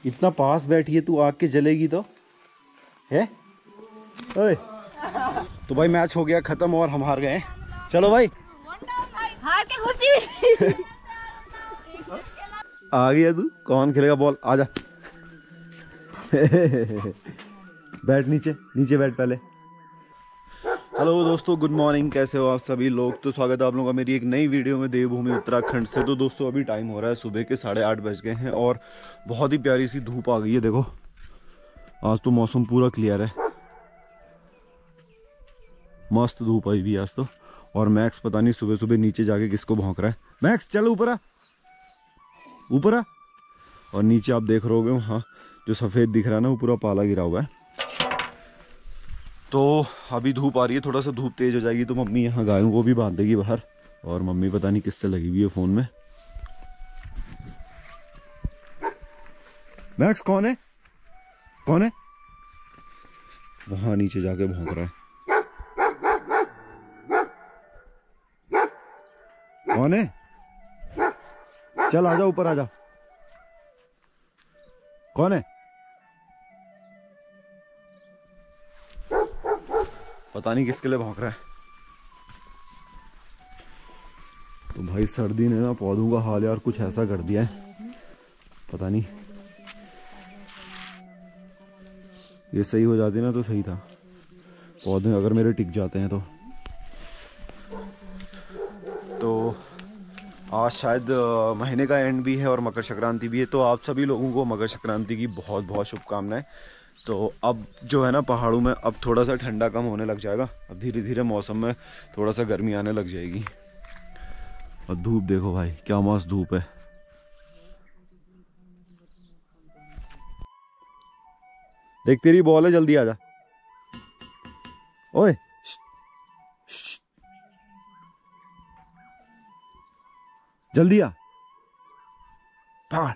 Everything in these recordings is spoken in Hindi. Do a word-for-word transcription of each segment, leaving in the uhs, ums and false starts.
इतना पास बैठी है तू, आग के जलेगी तो है। ओए तो भाई मैच हो गया खत्म और हम हार गए। चलो भाई हार के खुशी हुई। आ गया तू, कौन खेलेगा बॉल, आजा। बैठ नीचे, नीचे बैठ पहले। हेलो दोस्तों, गुड मॉर्निंग, कैसे हो आप सभी लोग। तो स्वागत है आप लोगों का मेरी एक नई वीडियो में देवभूमि उत्तराखंड से। तो दोस्तों अभी टाइम हो रहा है सुबह के साढ़े आठ बज गए हैं और बहुत ही प्यारी सी धूप आ गई है। देखो आज तो मौसम पूरा क्लियर है, मस्त धूप आई भी आज तो। और मैक्स पता नहीं सुबह सुबह नीचे जाके किसको भौंक रहा है। मैक्स चल ऊपर आ, ऊपर आ। और नीचे आप देख रहे होगे वहाँ जो सफ़ेद दिख रहा है ना, वो पूरा पाला गिरा हुआ है। तो अभी धूप आ रही है, थोड़ा सा धूप तेज हो जाएगी तो मम्मी यहाँ गायों को भी बांध देगी बाहर। और मम्मी पता नहीं किससे लगी हुई है फ़ोन में। मैक्स कौन है, कौन है वहाँ नीचे जाके भौंक रहा है, कौन है। चल आजा ऊपर आजा, कौन है। पता नहीं किसके लिए भौंक रहा है। तो भाई सर्दी ने ना पौधों का हाल यार कुछ ऐसा कर दिया है, पता नहीं। ये सही हो जाती ना तो सही था, पौधे अगर मेरे टिक जाते हैं तो। तो आज शायद महीने का एंड भी है और मकर संक्रांति भी है। तो आप सभी लोगों को मकर संक्रांति की बहुत बहुत शुभकामनाएं। तो अब जो है ना पहाड़ों में अब थोड़ा सा ठंडा कम होने लग जाएगा, अब धीरे धीरे मौसम में थोड़ा सा गर्मी आने लग जाएगी। और धूप देखो भाई, क्या मस्त धूप है। देख तेरी बॉल है, जल्दी आजा। ओए जल्दी आ, भाग।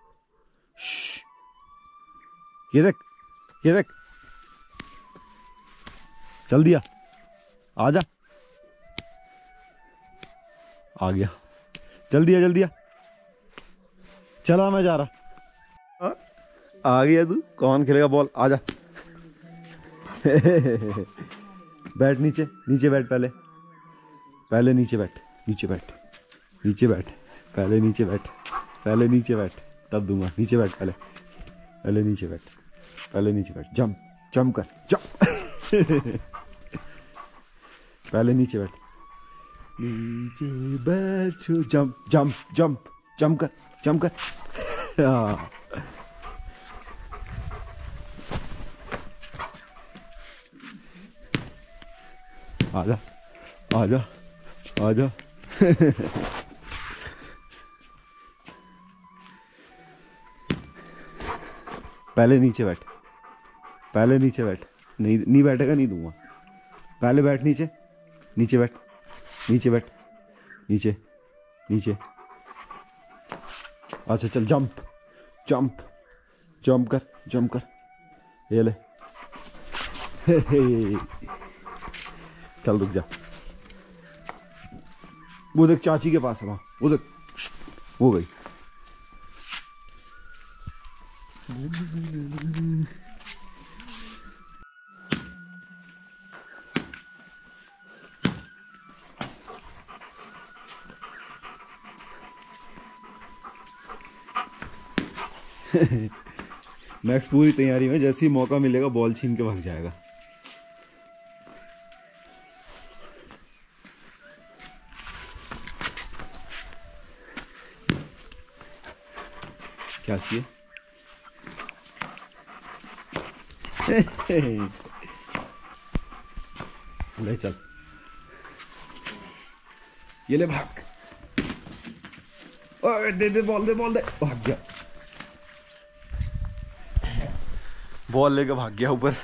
ये देख, ये देख, जल्दी आ, आजा। आ गया, जल्दी आ, जल्दी आ। चला मैं जा रहा। आ गया तू, कौन खेलेगा बॉल, आजा। बैठ नीचे, नीचे बैठ पहले, पहले नीचे बैठ, नीचे बैठ, नीचे बैठ पहले, नीचे बैठ पहले, नीचे बैठ तब दूंगा। नीचे बैठ पहले, पहले नीचे बैठ, पहले नीचे बैठ। जंप जंप कर, जंप। पहले नीचे बैठ, नीचे बैठो, जंप जंप जंप जंप कर, जंप कर। हाँ आजा, आजा, आजा। पहले नीचे बैठ, पहले नीचे बैठ। नहीं नहीं बैठेगा नहीं दूंगा। पहले बैठ नीचे, नीचे बैठ, नीचे बैठ, नीचे, नीचे। अच्छा चल, जंप जंप जंप कर, जंप कर। ये ले। चल रुक जा, वो देख चाची के पास है वहां, वो देख, वो गई। मैक्स पूरी तैयारी में, जैसे ही मौका मिलेगा बॉल छीन के भाग जाएगा। क्या चाहिए। ले चल, ये ले भाग। ओए दे दे बॉल, दे बॉल, दे। भाग गया, बॉल लेके भाग गया ऊपर।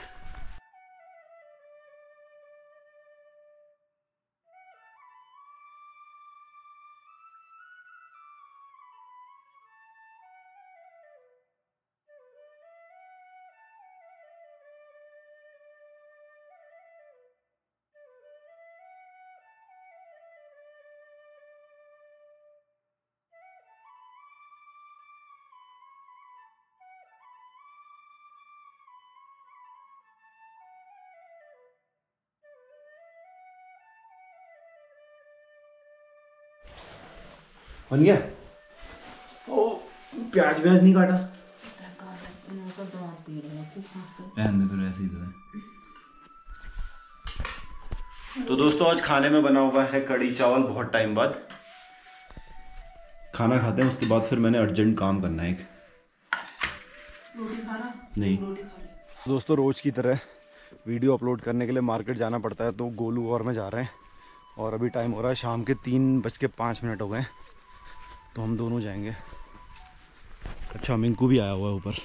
बन गया? ओ प्याज व्याज नहीं काटा? रहने दे फिर ऐसे ही दे। तो दोस्तों आज खाने में बना हुआ है कढ़ी चावल। बहुत टाइम बाद खाना खाते हैं, उसके बाद फिर मैंने अर्जेंट काम करना है एक। रोटी खाना? नहीं दोस्तों, रोज की तरह वीडियो अपलोड करने के लिए मार्केट जाना पड़ता है, तो गोलू और मैं जा रहे हैं। और अभी टाइम हो रहा है शाम के तीन बज के पाँच मिनट हो गए, तो हम दोनों जाएंगे। अच्छा मिंकू भी आया हुआ है ऊपर।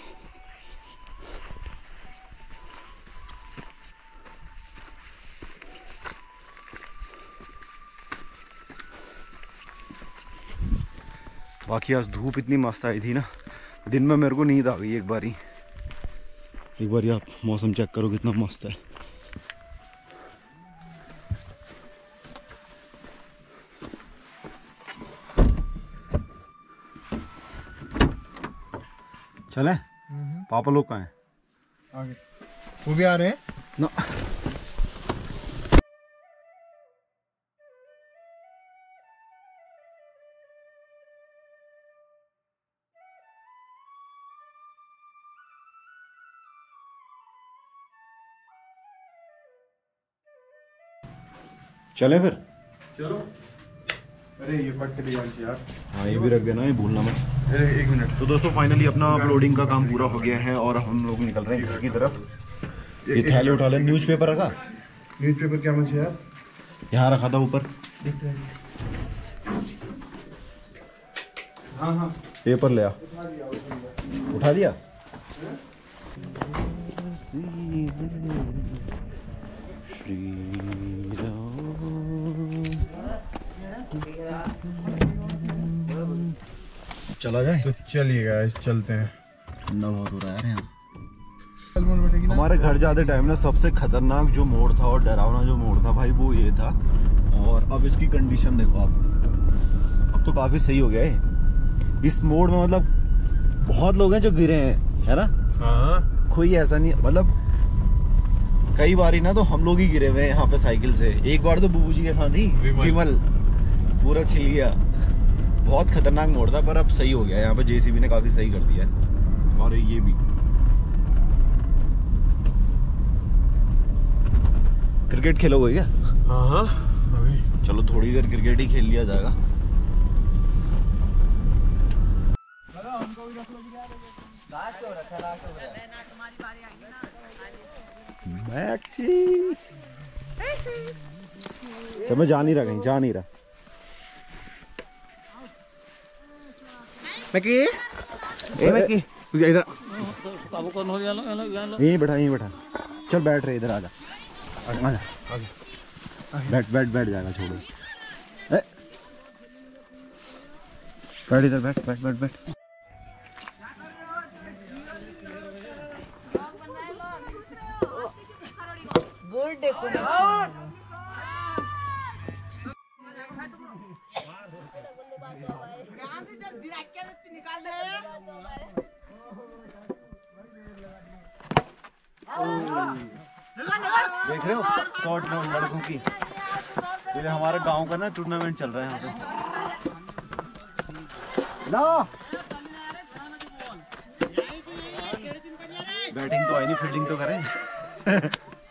बाकी आज धूप इतनी मस्त आई थी ना, दिन में मेरे को नींद आ गई एक बारी। एक बार आप मौसम चेक करो कितना मस्त है। चले? पापा लोग कहाँ हैं? आगे वो भी आ रहे हैं ना। चले फिर? चलो। अरे ये पट के यार। हाँ ये भी रख देना, ये भूलना मत। अरे एक मिनट। तो दोस्तों फाइनली अपना अपलोडिंग का काम पूरा हो गया है और हम लोग निकल रहे हैं घर की तरफ। ये थैले उठा ले। न्यूज़पेपर रखा? न्यूज़पेपर क्या मुझे यार? यहाँ रखा था ऊपर। हाँ हाँ पेपर ले आ। उठा दिया? चला जाए? तो चलिए गाइस चलते हैं। ठंडा बहुत हो रहा है यहाँ। हमारे घर जाते टाइम ना सबसे खतरनाक जो मोड़ था और डरावना जो मोड़ था भाई वो ये था। और अब इसकी कंडीशन देखो आप, अब तो काफी सही हो गया है। इस मोड़ में मतलब बहुत लोग हैं जो गिरे हैं, है ना? हाँ कोई ऐसा नहीं, मतलब कई बार ही ना तो हम लोग ही गिरे हुए हैं यहाँ पे साइकिल से। एक बार तो बुबू जी के साथ ही विमल पूरा छिल गया। बहुत खतरनाक मोड़ था, पर अब सही हो गया। यहाँ पे जेसीबी ने काफी सही कर दिया है। और ये भी क्रिकेट खेलोगे क्या? हाँ हाँ अभी चलो थोड़ी देर क्रिकेट ही खेल लिया जाएगा। मैक्सी तो मैं जा नहीं रहा, कहीं जा नहीं रहा। मैकी ए मैकी इधर यहीं बैठा यहीं बैठा। चल बैठ रहे, इधर आजा आजा आजा। बैठ बैठ बैठ जाएगा, छोड़ो। ए, बैठ इधर, बैठ बैठ बैठ बैठ। देख रहे हो शॉर्ट लड़कों की? ये हमारे गांव का ना टूर्नामेंट चल रहा है यहाँ पे ना। बैटिंग तो आई नहीं, फील्डिंग तो करें।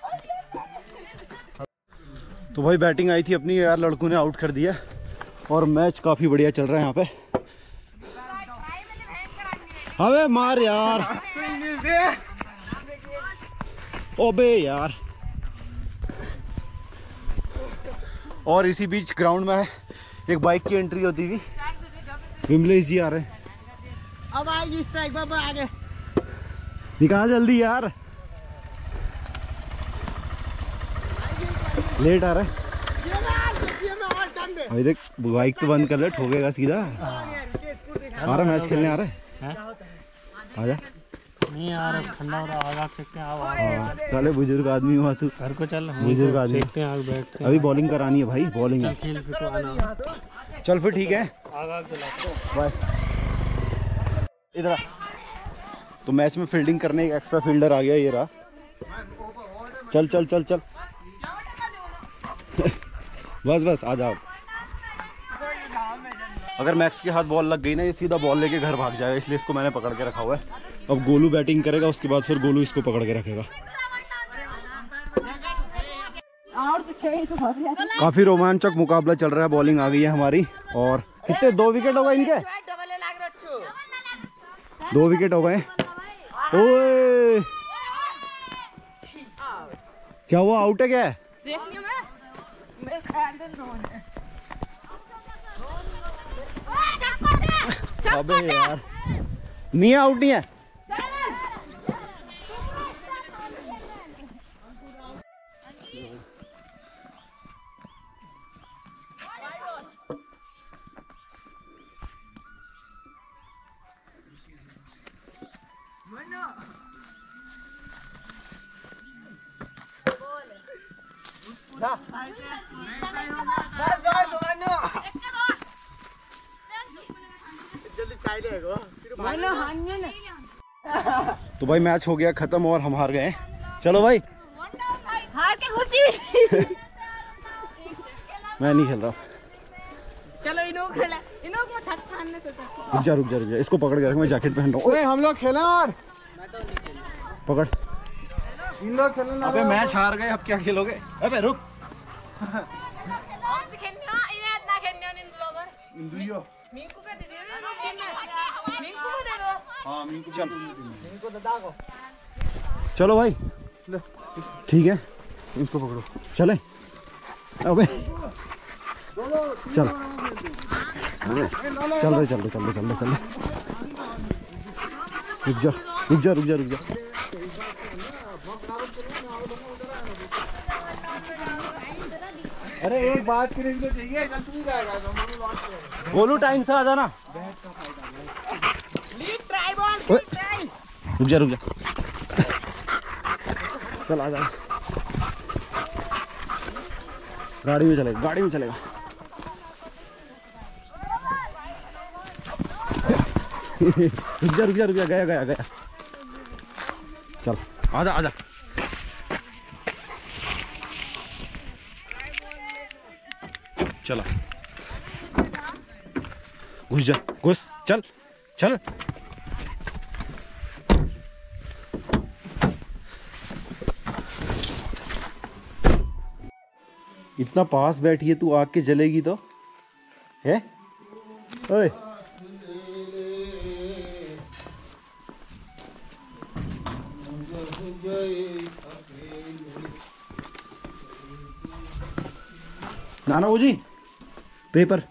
तो भाई बैटिंग आई थी अपनी यार, लड़कों ने आउट कर दिया और मैच काफी बढ़िया चल रहा है यहाँ पे। अबे मार यार, ओबे यार। और इसी बीच ग्राउंड में एक बाइक की एंट्री होती थी। विमलेश जी आ रहे हैं। अब आएगी स्ट्राइक, बाबा आगे निकाल जल्दी यार, लेट आ रहा है। अभी देख बाइक तो बंद कर ले, ठोकेगा सीधा। आ रहा मैच खेलने आ रहा है? आजा। नहीं यार ठंडा हो रहा है, आग सेकते हैं। आओ साले बुजुर्ग आदमी हुआ तू। घर को चल, बुजुर्ग आदमी सेकते हैं, आग बैठते हैं। अभी बॉलिंग करानी है भाई, बॉलिंग है। खेल फिर तो आना। चल फिर ठीक है, आग आग दिलाते। बाय। इधर आ। तो मैच में फील्डिंग करने एक एक्स्ट्रा फील्डर आ गया, ये रहा। चल चल चल चल बस बस आ जाओ। अगर मैक्स के हाथ बॉल लग गई ना, ये सीधा बॉल लेके घर भाग जाएगा, इसलिए इसको मैंने पकड़ के रखा हुआ है। अब गोलू बैटिंग करेगा, उसके बाद फिर गोलू इसको पकड़ के रखेगा। काफी रोमांचक मुकाबला चल रहा है। बॉलिंग आ गई है हमारी और कितने दो विकेट हो गए इनके, दो विकेट हो गए। ओए क्या हुआ, आउट है क्या है? अबे यार नहीं है, आउट नहीं है। तो भाई मैच हो गया खत्म और हम हार गए। चलो भाई, हार के खुशी मैं नहीं खेल रहा। चलो इनो खेला, इनो को छत खाने से रुक जा रुक जा रुक जा, इसको पकड़ के रख, मैं जैकेट पहन रहा हूँ। हम लोग खेले और पकड़, इन लोग खेले ना। अबे मैच हार गए, अब क्या खेलोगे? अबे रुक। हाँ मिंकू, चल चलो भाई, ठीक है इसको पकड़ो, चले। अबे चल चल रहे चल रहे चल रहे चल रहे चल रहे रुक जा रुक जा रुक जा रुक जा। अरे एक बात करने को चाहिए, कल तू जाएगा बोलू टाइम से आ जाना। रुक जा रुक जा, चल आ जा, गाड़ी में चलेगा, गाड़ी में चलेगा। रुक जा रुक जा रुक जा, गया गया गया, चल आजा आजा। चला घुस जा, घुस, चल चल। इतना पास बैठी है तू, आग के जलेगी तो है। ओए नाना वो जी पेपर,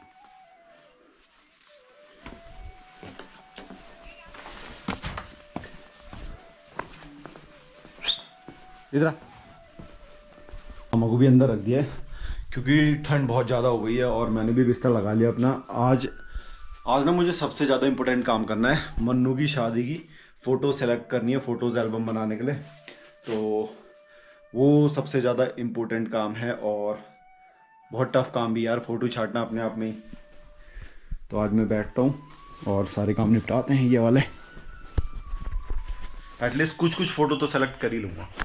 इधर अम्मा को भी अंदर रख दिया है क्योंकि ठंड बहुत ज़्यादा हो गई है और मैंने भी बिस्तर लगा लिया अपना। आज आज ना मुझे सबसे ज़्यादा इम्पोर्टेंट काम करना है, मन्नू की शादी की फ़ोटो सेलेक्ट करनी है, फ़ोटोज़ एल्बम बनाने के लिए। तो वो सबसे ज़्यादा इम्पोर्टेंट काम है और बहुत टफ काम भी यार, फ़ोटो छाटना अपने आप में ही। तो आज मैं बैठता हूँ और सारे काम निपटाते हैं ये वाले, एटलीस्ट कुछ कुछ फ़ोटो तो सेलेक्ट कर ही लूँगा।